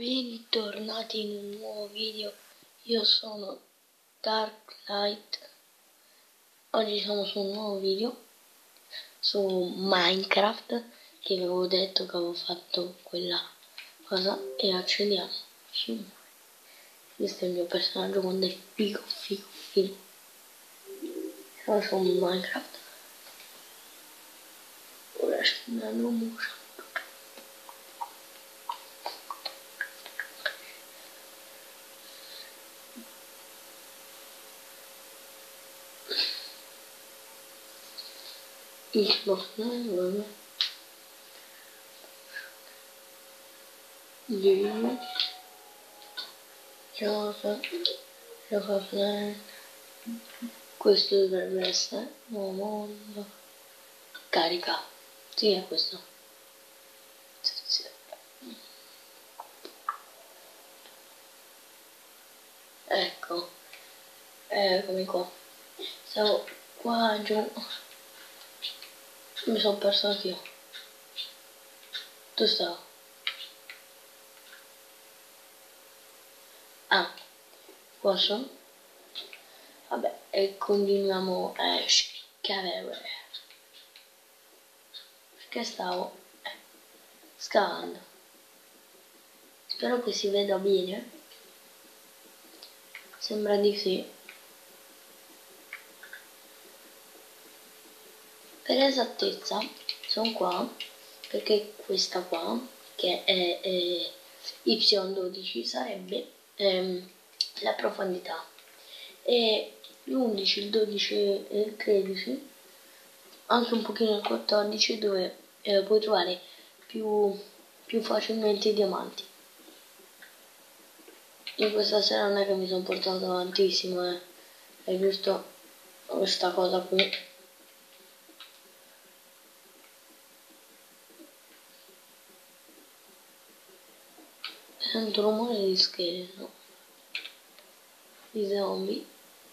Bentornati in un nuovo video, io sono Darklight. Oggi siamo su un nuovo video su Minecraft, che vi avevo detto che avevo fatto quella cosa, e accendiamo. Questo è il mio personaggio quando è figo. Siamo su Minecraft. Ora accendiamo un muro. Questo dovrebbe essere nuovo mondo. Carica. Sì, è questo. Sì. Ecco. Eccomi qua. Stavo qua giù. Mi sono perso anch'io. Dove stavo? Ah, qua sono. Vabbè, e continuiamo a scavare. Perché stavo scavando. Spero che si veda bene. Sembra di sì. Per esattezza sono qua perché questa qua, che è Y12, sarebbe la profondità, e l'11, il 12 e il 13, anche un pochino il 14, dove puoi trovare più facilmente i diamanti. In questa sera non è che mi sono portato tantissimo, è giusto questa cosa qui. Sento rumore di scheletro, di zombie.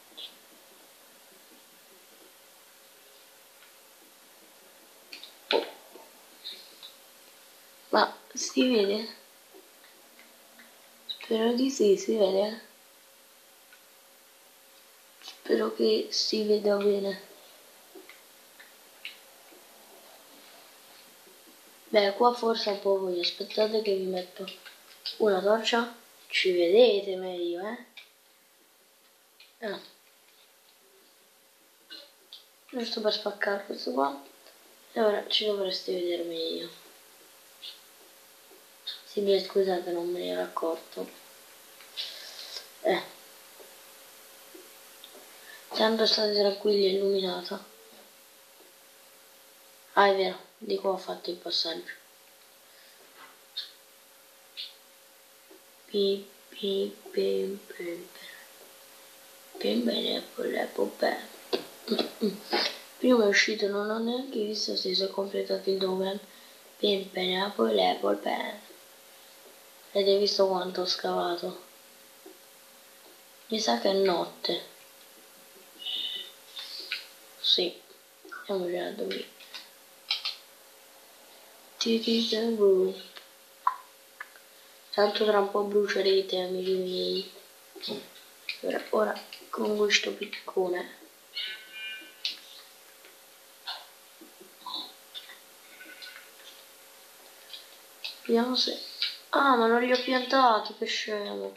Oh. Ma si vede? Spero di sì, si vede? Spero che si veda bene. Beh, qua forse un po' voi, aspettate che vi metto una torcia. Ci vedete meglio, Ah. Giusto per spaccare questo qua. E ora ci dovreste vedere meglio. Sì, scusate, non me ne ero accorto. Tanto state tranquilli, è illuminata. Ah, è vero, di qua ho fatto il passaggio. Prima è uscito, non ho neanche visto se si è completato il domain. Ed hai visto quanto ho scavato? Mi sa che è notte. Sì, andiamo già a dormire. Tanto tra un po' brucerete, amici miei. Ora con questo piccone. Vediamo se... Ah, ma non li ho piantati, che scemo.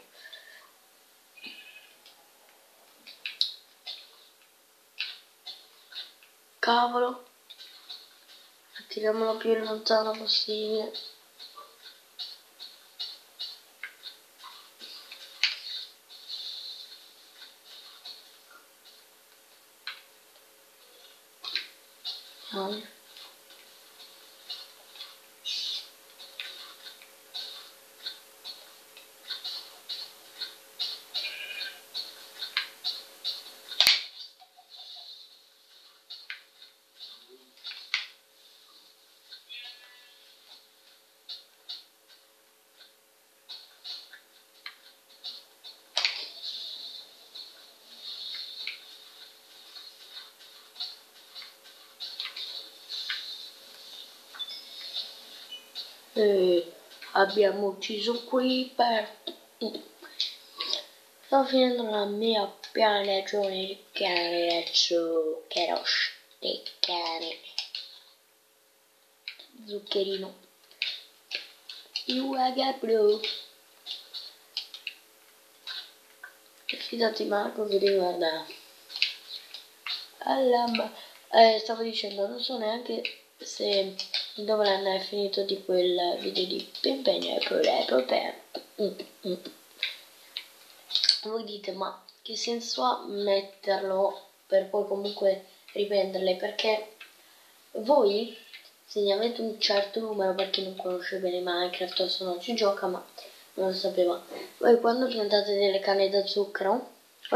Cavolo. Tiriamolo più lontano possibile. abbiamo ucciso Creeper. Sto finendo la mia pianagione di cane zucchero, steccare, zuccherino. Got blu. Fidati Marco che riguarda. Stavo dicendo, non so neanche se dovranno è finito tipo il video di Pimpegno. Voi dite, ma che senso ha metterlo per poi comunque riprenderle? Perché voi, se ne avete un certo numero, per chi non conosce bene Minecraft o se non ci gioca, ma non lo sapeva, voi quando prendete delle canne da zucchero,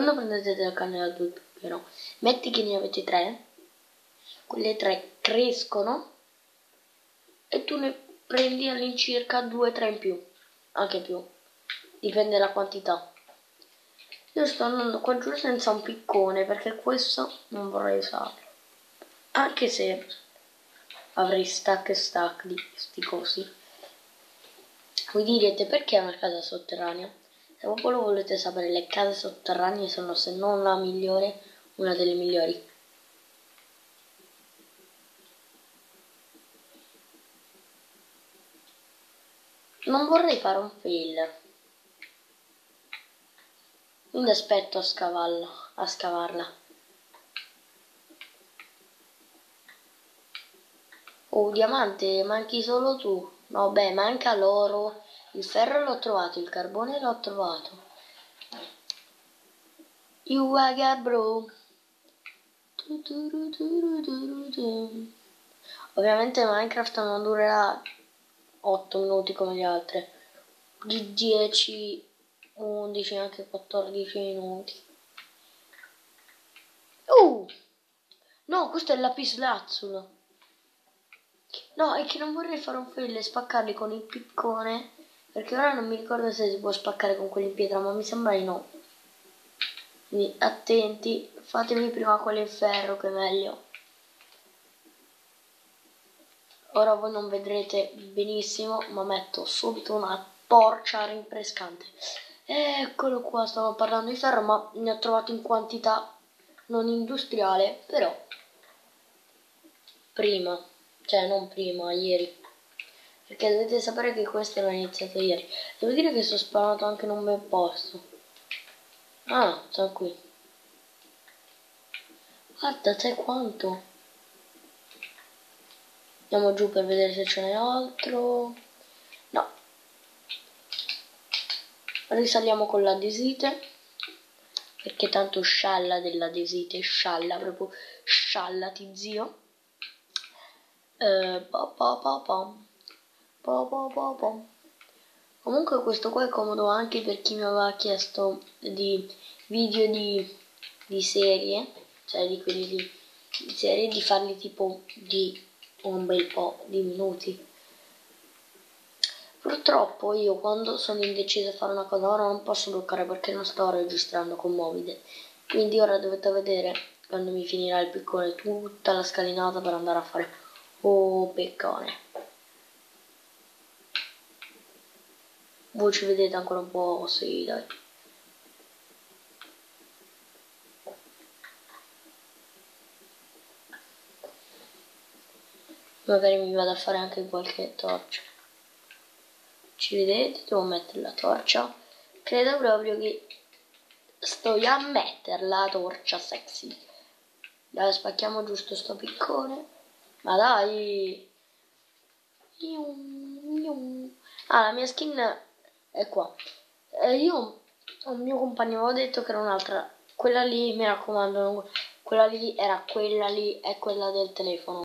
metti che ne avete 3, quelle 3 crescono e tu ne prendi all'incirca 2-3 in più, anche più, dipende dalla quantità. Io sto andando qua giù senza un piccone perché questo non vorrei usarlo, anche se avrei stack di sti cosi. Voi direte perché è una casa sotterranea? Se proprio lo volete sapere, le case sotterranee sono, se non la migliore, una delle migliori. Non vorrei fare un fail, quindi aspetto a scavarla. Oh, diamante, manchi solo tu. No, beh, manca l'oro. Il ferro l'ho trovato, il carbone l'ho trovato. You got bro. Ovviamente Minecraft non durerà 8 minuti come le altre. Di 10, 11, anche 14 minuti. No, questo è il lapislazzulo. No, è che non vorrei fare un fail e spaccarli con il piccone, perché ora non mi ricordo se si può spaccare con quelli in pietra, ma mi sembra di no. Quindi attenti, fatevi prima quelli in ferro che è meglio. Ora voi non vedrete benissimo, ma metto subito una torcia rinfrescante. Eccolo qua, stavo parlando di ferro, ma ne ho trovato in quantità non industriale, però prima, cioè non prima, ieri. Perché dovete sapere che questo l'ho iniziato ieri. Devo dire che sono spawnato anche in un bel posto. Ah, sono qui. Guarda, sai quanto? Andiamo giù per vedere se ce n'è altro. No. Risaliamo con la desite. Perché tanto scialla della desite, scialla, proprio sciallati zio. Comunque questo qua è comodo anche per chi mi aveva chiesto di video di serie, cioè di quelli di serie, di farli tipo di un bel po' di minuti. Purtroppo io quando sono indeciso a fare una cosa ora non posso bloccare perché non sto registrando con Movide, quindi ora dovete vedere quando mi finirà il piccone tutta la scalinata per andare a fare peccone. Voi ci vedete ancora un po'? Sì, dai. Magari mi vado a fare anche qualche torcia. Ci vedete? Devo mettere la torcia. Credo proprio che sto a mettere la torcia sexy. Dai, spacchiamo giusto sto piccone. Ma dai! Ah, la mia skin è qua. Io al mio compagno avevo detto che era un'altra. Quella lì, mi raccomando, quella lì era quella lì, è quella del telefono.